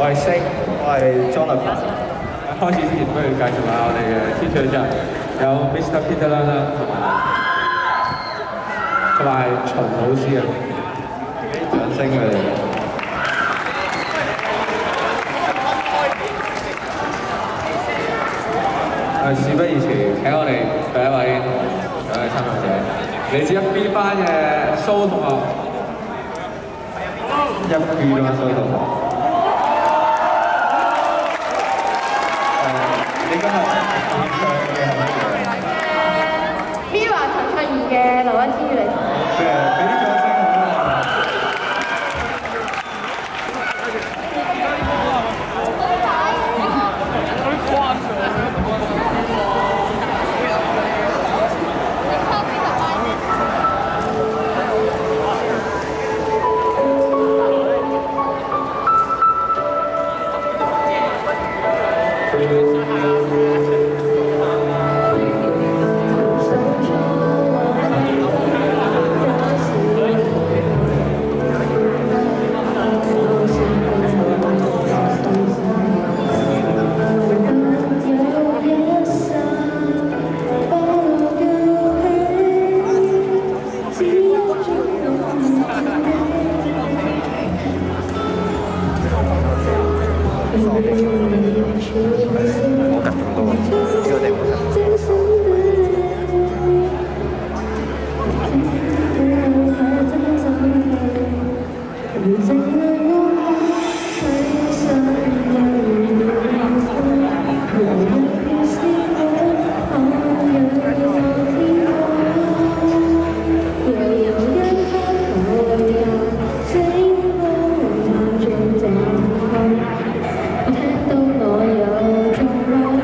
係星，我係 Jonathan。開始之前，不如介紹下我哋嘅天唱人，有 Mr. Peter 啦，同埋秦老師啊，掌聲佢哋。事不宜遲，請我哋第一位參賽者，嚟自1B 班嘅蘇同學，1B 啦，蘇同學。你今日演唱嘅係乜嘢 ？Mirror 陳卓賢嘅《留一天與你同行》。 俾啲掌聲好啦！ 聽到我有種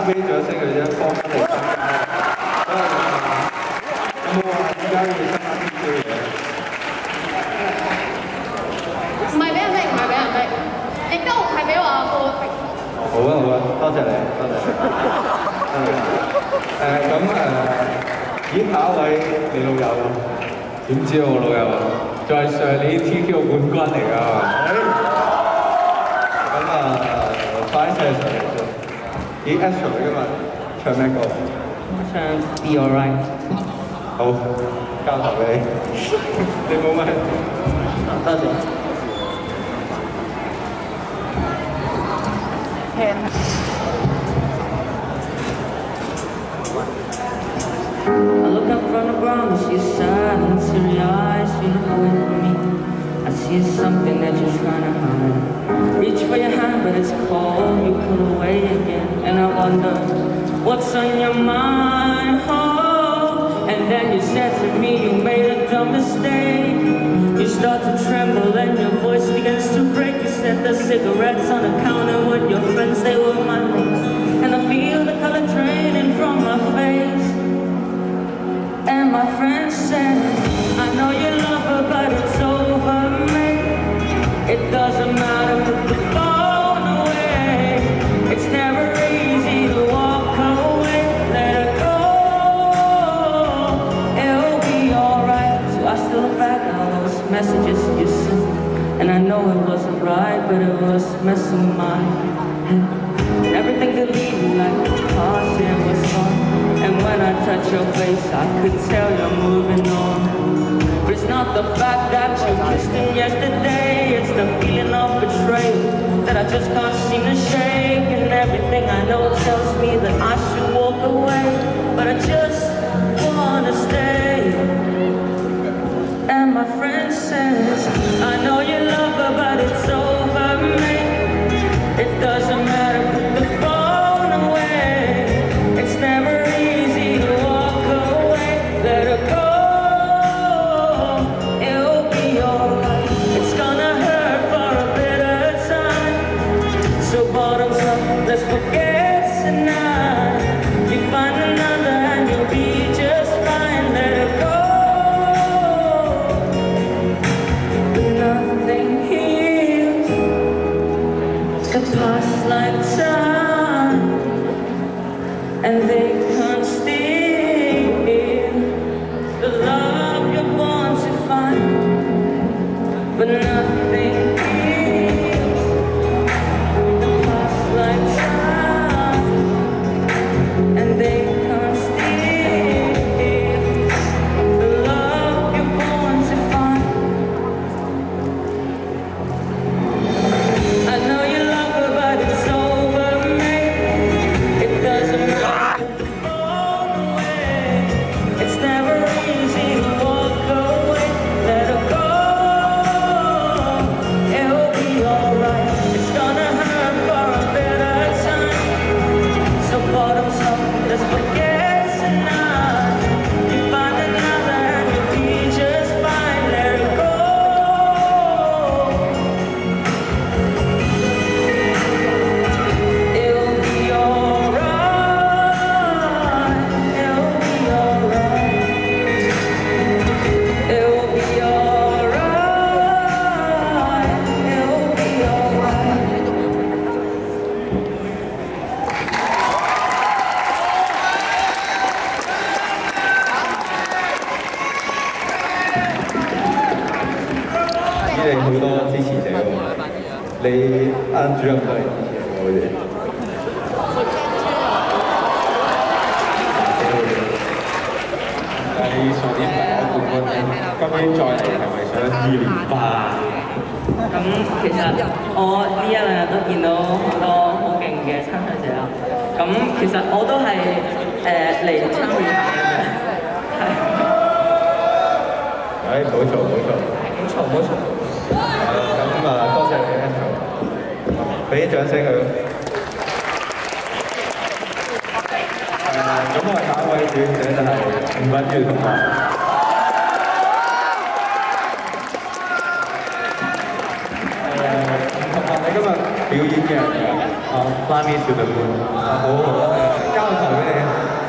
俾掌聲佢啫，放翻嚟參加。有冇話依家要參加啲嘅嘢？ 唔係俾人逼，唔係俾人逼，亦都唔係俾我阿哥逼。 好啊好啊，多謝你，多謝你。咁咦下一位你老友？點知我老友？在上年 TQ 冠軍嚟㗎。咁快啲上嚟先。咦 Astro 嚟㗎嘛？唱咩歌？ 唱 Be Alright。 好，交頭俾你。你冇咩？多謝。 I look up from the ground, I see a silence in your eyes, you look away from me. I see something that you're trying to hide. Reach for your hand, but it's cold, you pull away again. And I wonder, what's on your mind, oh? And then you said to me, you made a dumb mistake. You start to tremble and your voice begins to break. You said the cigarettes on the counter with your friends, they were my mates. And I feel the color draining from my face. And my friend said, I know you love her, but it's over, mate. It doesn't matter, put the phone away. It's never easy to walk away. Let her go, it'll be alright. So I still look back at all those messages you sent. And I know it wasn't right, but it was messing with my head. Everything could leave me like a caution was fun. And when I touch your face, I could tell you're moving on. But it's not the fact that you kissed him yesterday, it's the feeling of betrayal that I just can't seem to shake. And everything I know tells me that I should walk away, but I just wanna stay. And my friend says, I know you love her, but it's over, mate. It doesn't matter, put the phone away. It's never easy to walk away. Let her go, it'll be alright. It's gonna hurt for a bit of time. So bottoms up, let's forget tonight. You find another and you'll be just fine. Let her go. But nothing heals the past like time, and they can't steal the love you're born to find. But nothing heals the past like time, and they can't steal the love you're born to find. I know you love her, but it's over, mate. It doesn't matter, put the phone away. It's never easy to walk away. Let her go, it'll be alright. It's gonna hurt for a bit of time. So bottoms up, let's forget tonight. You find another and you'll be just fine. Let her go. It'll be alright, it'll be alright. It'll be alright, it'll be alright. 知你好多支持者喎，你班主任都係支持我哋。但係你上年唔係攞冠軍，今年再嚟係咪想2連霸？ 咁其實我呢一兩日都見到好多好勁嘅參賽者啦。咁其實我都係嚟參與下嘅，係。 唔好嘈，唔好嘈。 唔錯唔錯。 多謝你 Astro， 俾啲掌聲佢。咁我哋下一位表演者就係吳敏月同學。同學，你今日表演嘅係Fly Me to the Moon。好。 交個台俾你。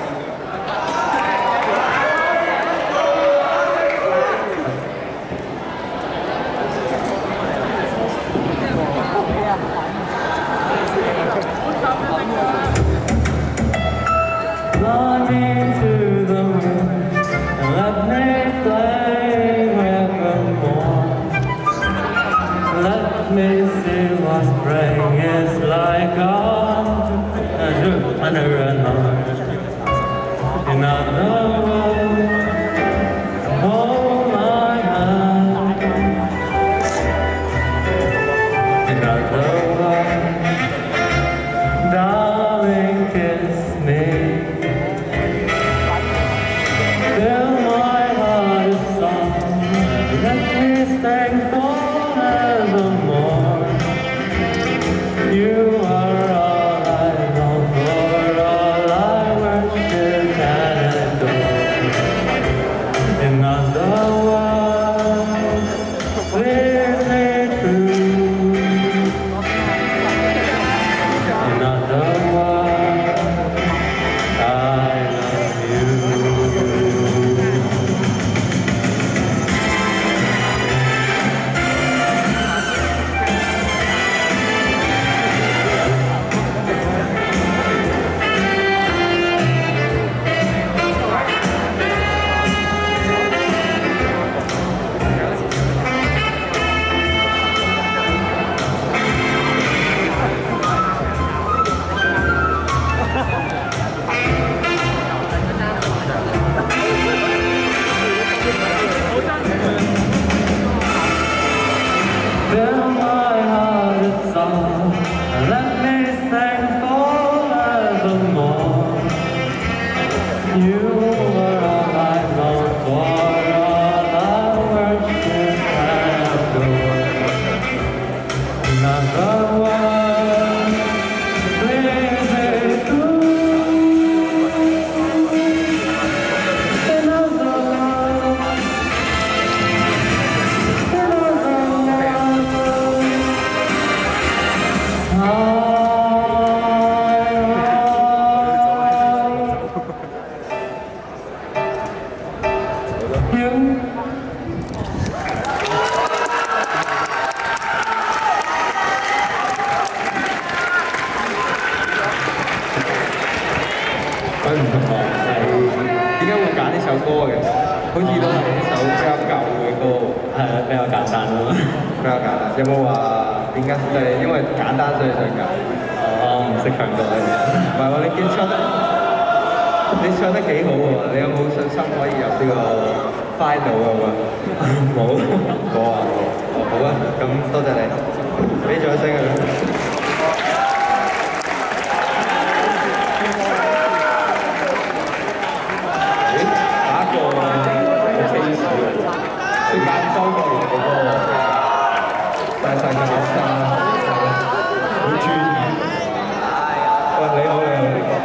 Fly me to the moon and let me play evermore. Let me see what spring is like on another in other world. Hold my hand in other world. Darling, kiss me. Fill my heart with song. Let me sing forevermore. You are all I long for, all I worship and adore. In other words, please me true. In other words, I love you. Fill my heart with song, and let me sing forevermore. You are all I long for, all I worship and adore. In other words, please be true. In other words, 佢唔同喎，係點解會揀呢首歌嘅？好似都係一首比較舊嘅歌， 係比較簡單咯。 比較簡單。有冇話點解？就係因為簡單所以想揀？ 我唔識唱歌嘅。 唔係喎，你唱得幾好喎！你有冇信心可以入呢個 final 啊？冇，冇啊！好啊，咁多謝你，俾掌聲啊！佢揀周國賢嘅歌喎，大細嘅學生，好專業。喂，你好，你好，你好。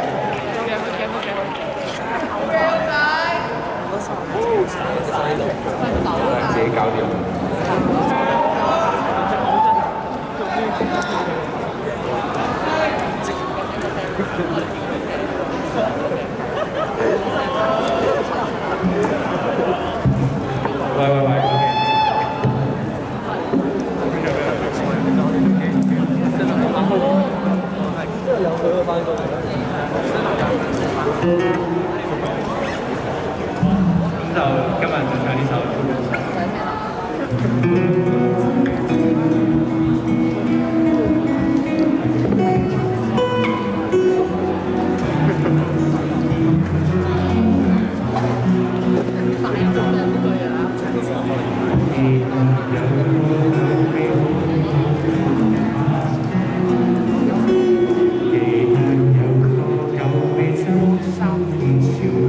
自己搞掂。喂喂喂。咁就今日就唱呢首。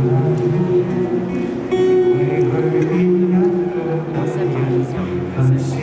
Thank you.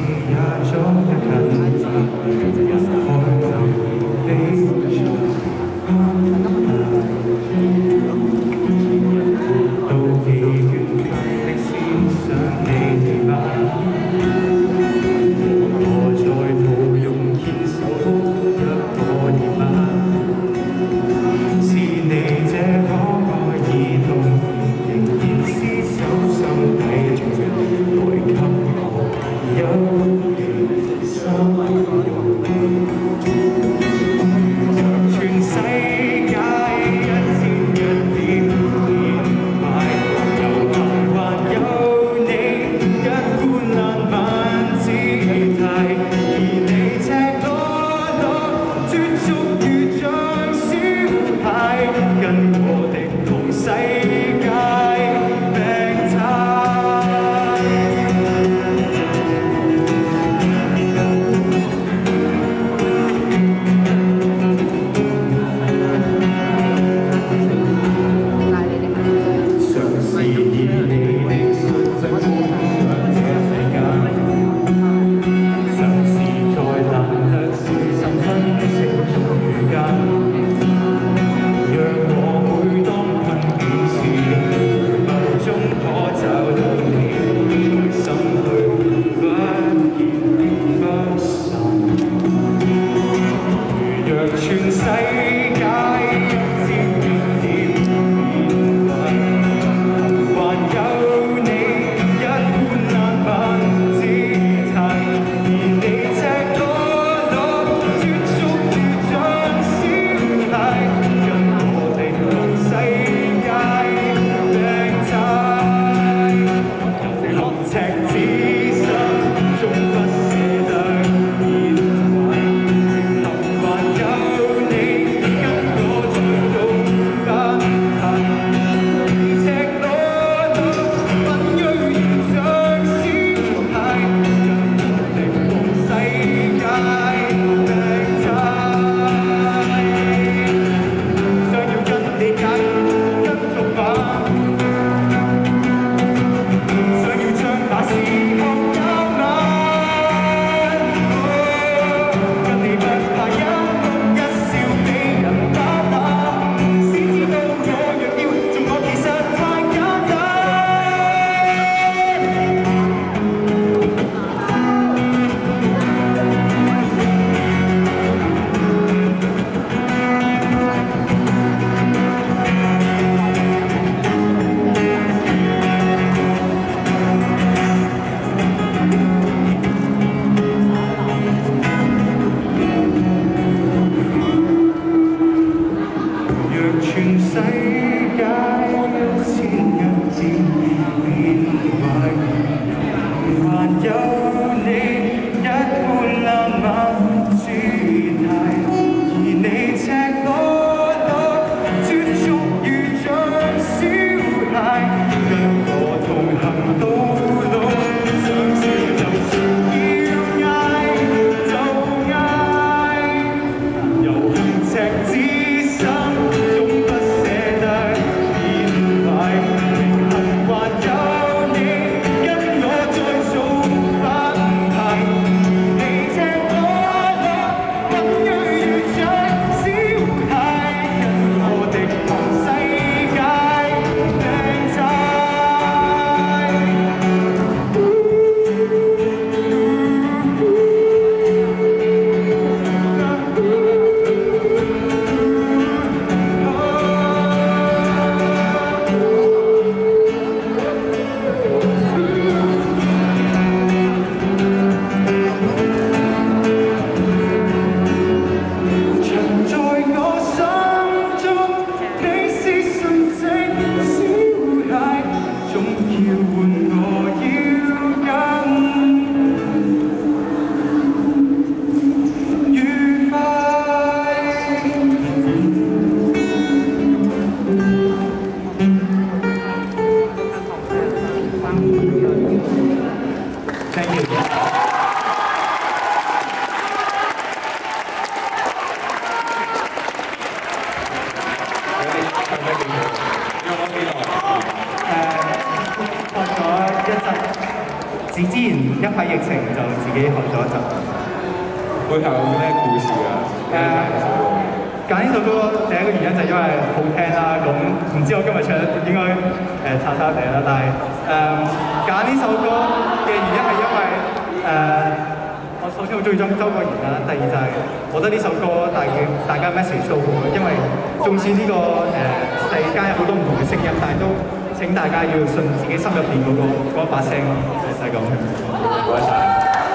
自然一派疫情就自己學咗一陣。 背後有咩故事啊？ 揀呢首歌第一個原因就係因為好聽啦，咁唔知我今日唱得應該差地啦，但係揀呢首歌嘅原因係因為我首先好中意周國賢啦，第二就係我覺得呢首歌大家 message 都好，因為縱使呢個世間有好多唔同嘅聲音，但係都請大家要信自己心入邊嗰把聲咯，就係咁。唔該晒。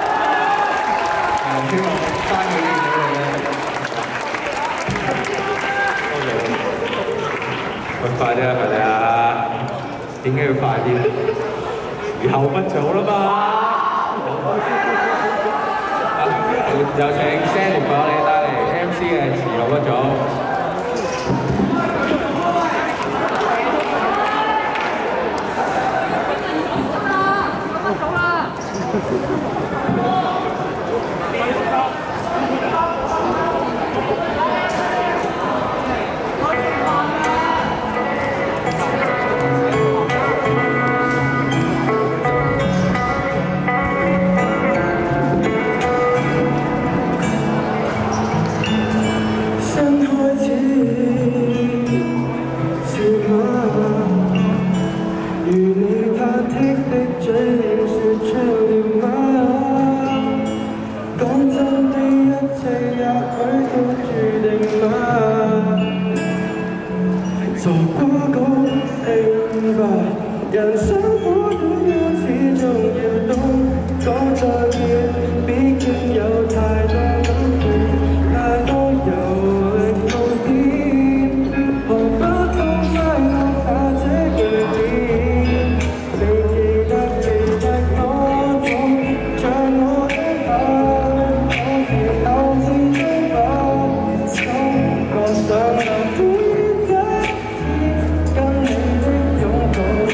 希望翻去呢個咧。喂，快啲啊，快啲啊！點解要快啲咧？以後不早啦嘛。有請 Sandy 幫你帶嚟 MC 嘅遲後不早。 走啦！ 人生苦短，始終要懂講再見，畢竟有太多感動，太多遊歷冒險，學不通西我怕這句點，你記得我總像我的眼，我是偶然中不懂，我想留戀一跟你的擁抱。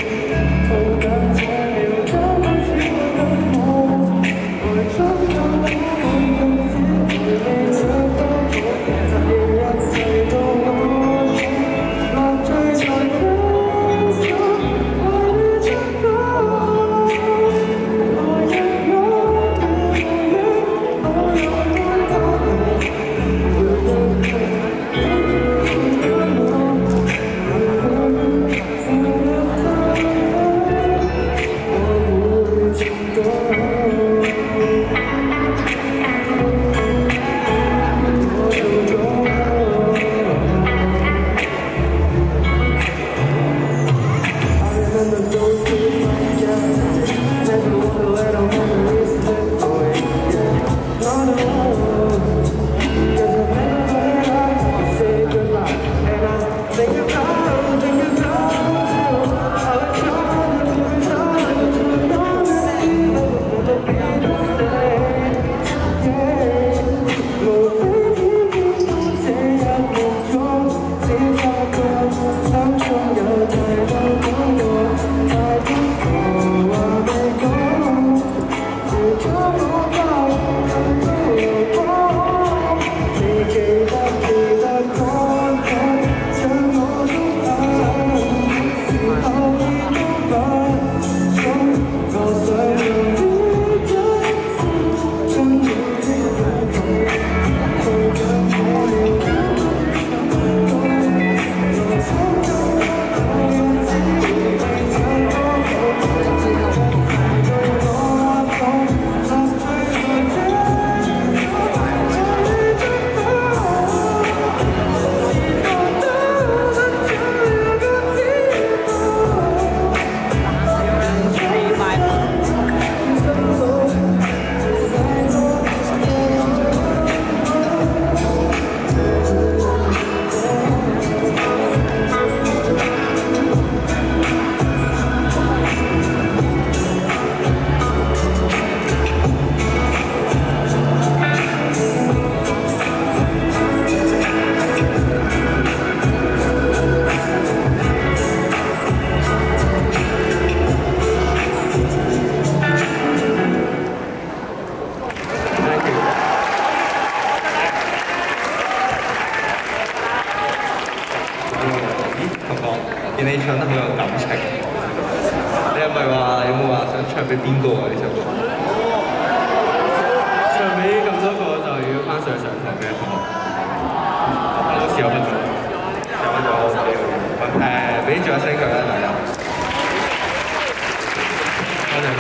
見你唱得好有感情，你係咪話有冇話想唱俾邊個啊？呢首歌？唱俾咁多個就要翻上堂嘅同學。老師有乜做？有乜做？俾掌聲佢啦，大家。多謝。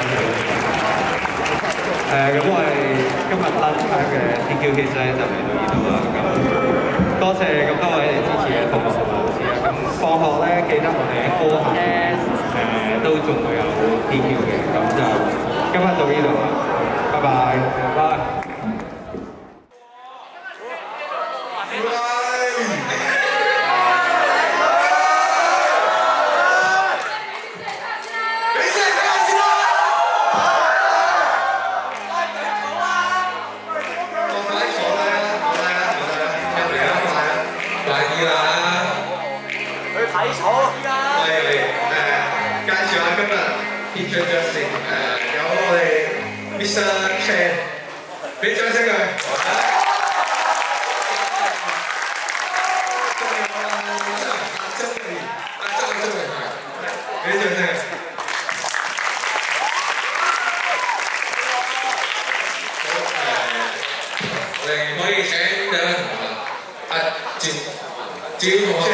咁我哋今日 lunch time 嘅 DQ Kids 咧就嚟到呢度啦。咁多謝咁多位嚟支持嘅同學同老師啊。咁放學咧記得我哋歌下都仲會有 DQ 嘅。咁就今日到呢度啦，拜拜。拜。Mr. Chen， 俾掌聲佢。俾掌聲。我哋可以請兩位同學，趙同學。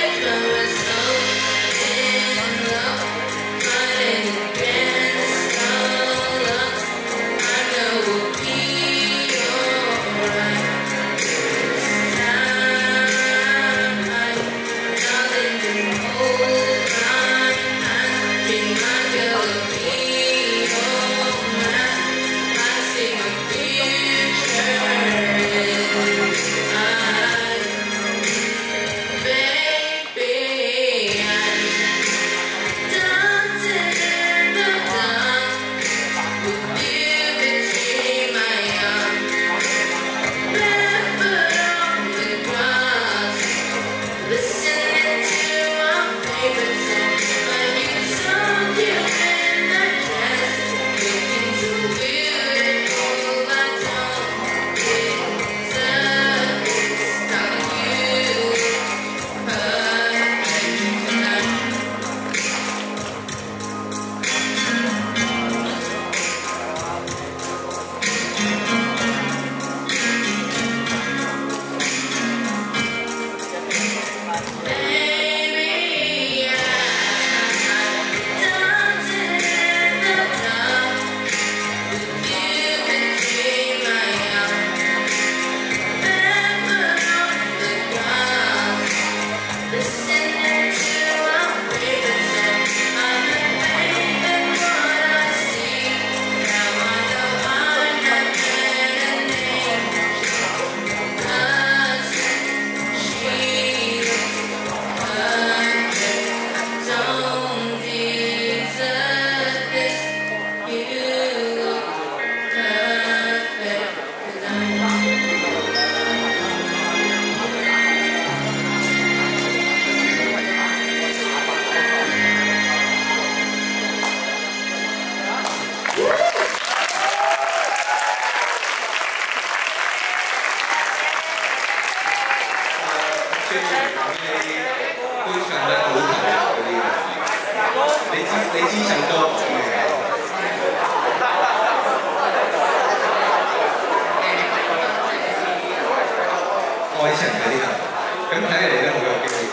Against 都唱得好投入嗰啲嘅。你知首歌愛情嗰啲啊，咁睇嚟咧好有機會。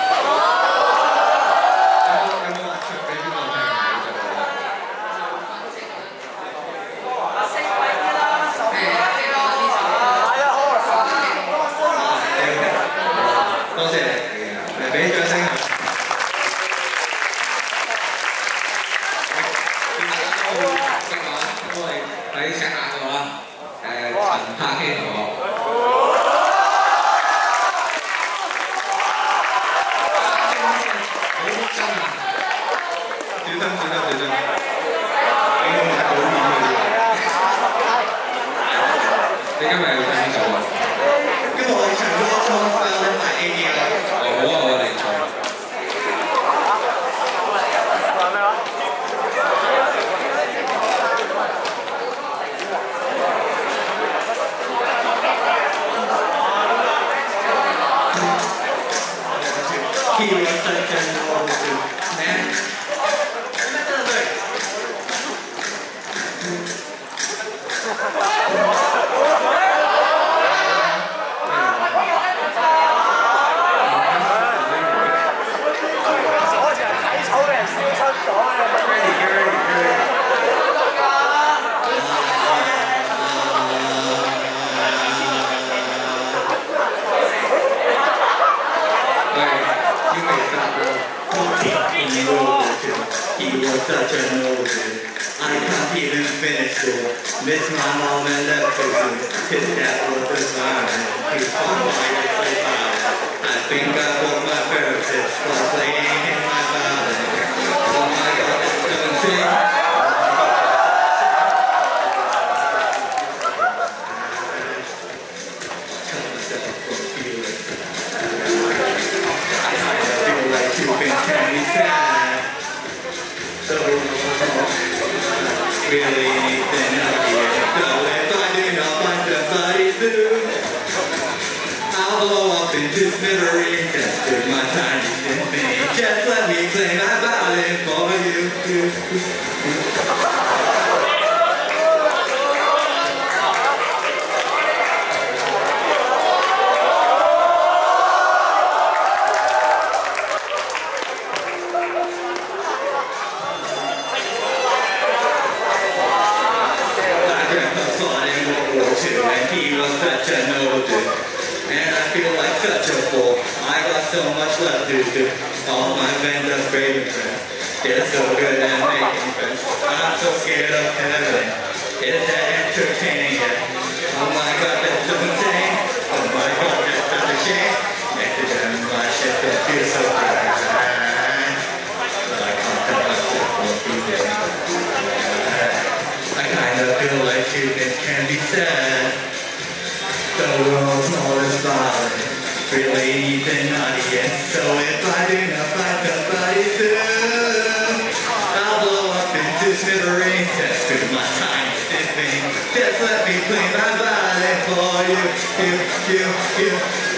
有冇話唱俾邊個聽啊？呢首歌？多謝你，嚟俾掌聲啊！我哋喺請下個啦，陳柏希同學。真啊！小心！你冇睇好片嗰啲啊？你今日要唱邊首啊？今日我哋唱歌唱埋 A D 啦。好啊，我嚟唱。He was such an awesome man. He was such an old dude. I can't even finish school. Miss my mom and left too soon. His dad was a fireman. He fought my life I think I broke my parachute while playing in my violin. Oh my God, that's 17. Really anything out here. So if I do not find somebody soon, I'll blow up into smithereens. Just do my tiny symphony. Just let me play my violin for you. And he was such an old dude, and I feel like such a fool. I got so much left to do. All my friends are great friends. They're so good at making friends. I'm so scared of heaven. Is that entertaining yet? Oh my God, that's so insane. Oh my God, that's such a shame. Next to them, my shit that feels so bad. But I can't tell myself what he's doing. I kind of feel like two things can be said. The world's smallest violin really needs an audience. So if I do not find somebody soon, I'll blow up into smithereens. Just do my tiny symphony. Just let me play my violin for you.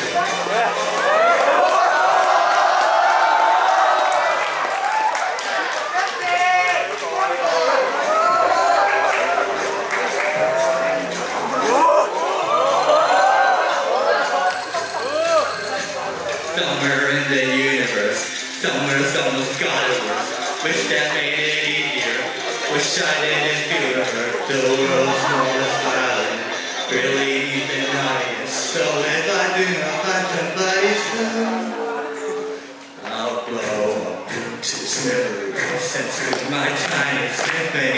Somewhere in the universe, somewhere someone's got it worse. Wish that made it easier. Wish I didn't feel the hurt. The world's smallest violin really needs an audience. So if I do not find somebody soon, I'll blow up into smithereens. Since with my tiny symphony,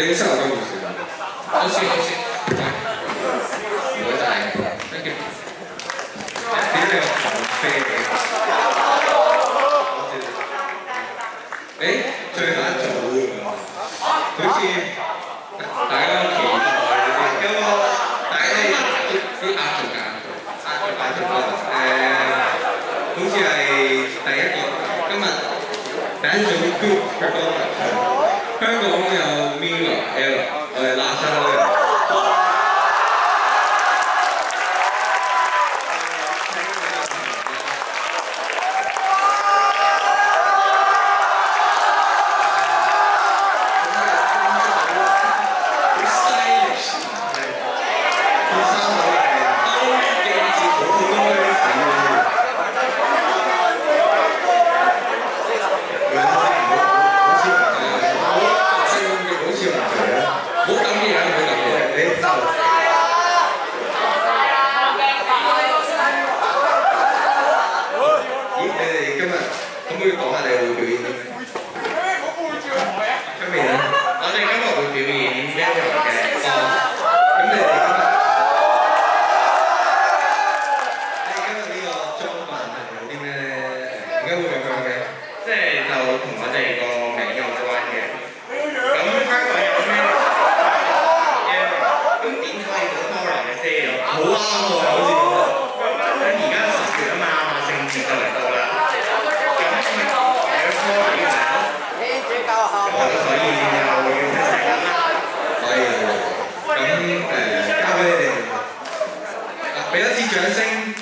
你收咗唔算，好先好先，唔該晒 ，thank you。點解有糖啡嘅？誒，最後一組好似大家都期待嗰個，大家都啲壓軸㗎，壓軸好似係第一個今日第一組 group performance。 香港有 Mila、Ella， 我哋拉出去。好 stylish， 係佢三位係歐記節好多嗰啲粉嘅。 唔好抌嘢啊！唔好抌嘢，你咦？你哋今日可唔可以講下你會表演啲咩？出面啊！我哋今日會表演一樣嘅歌。咁你哋今日呢個裝扮係有啲咩？點解會咁樣嘅？即係就同我哋個名有關嘅。咁香港有咩？ 咁點解要多人嘅先？好啱喎，好似咁而家10月啊嘛，萬聖節就嚟到啦。咁有多人嘅時候，所以又要一齊啦。可以咁交俾你哋，俾一次掌聲。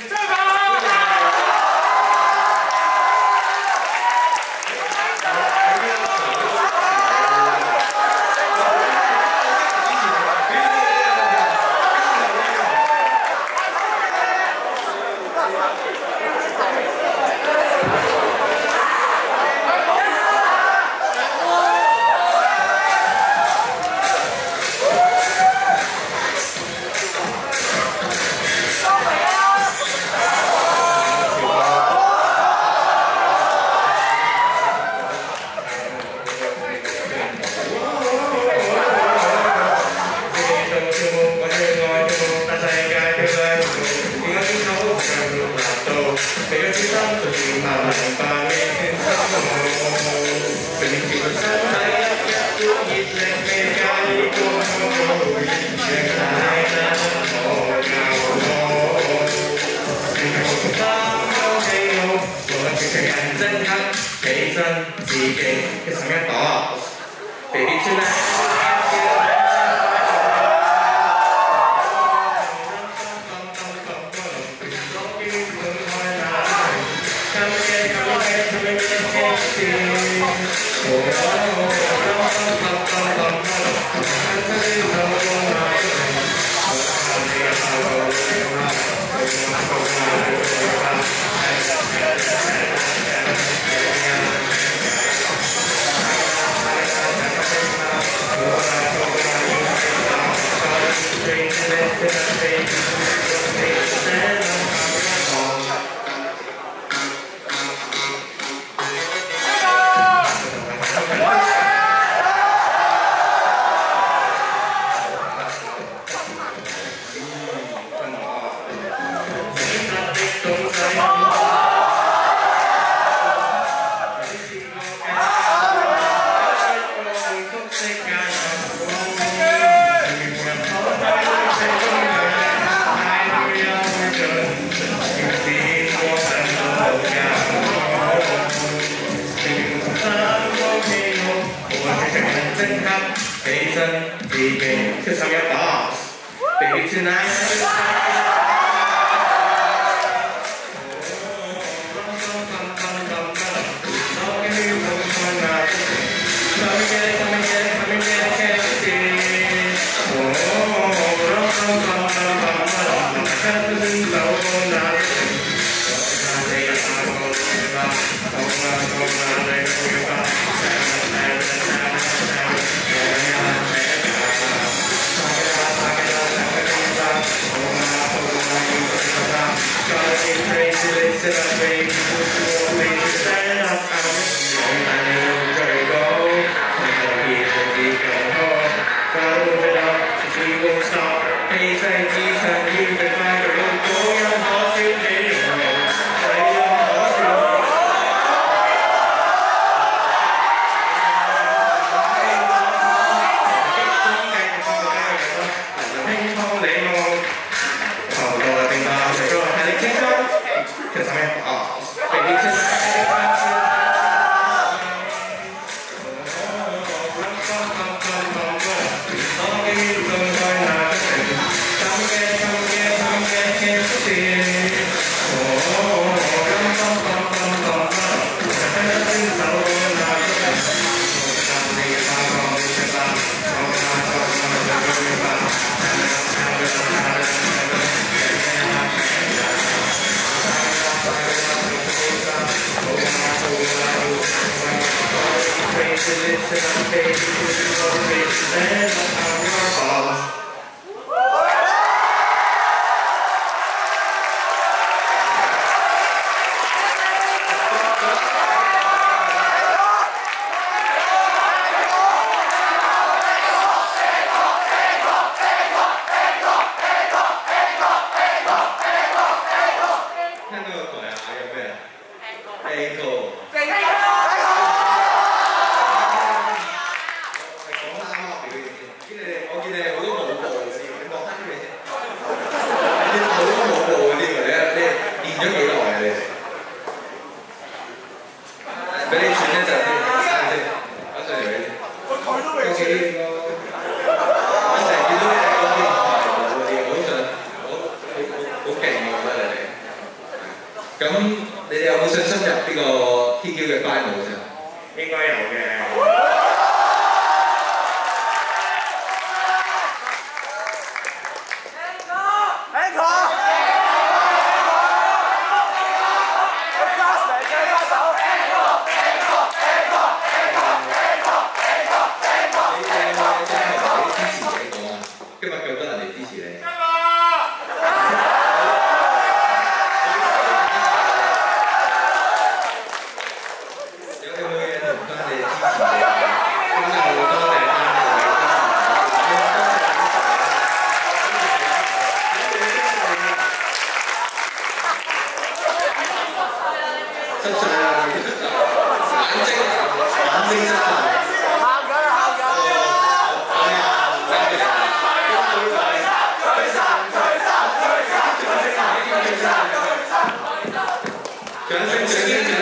掌声，掌声！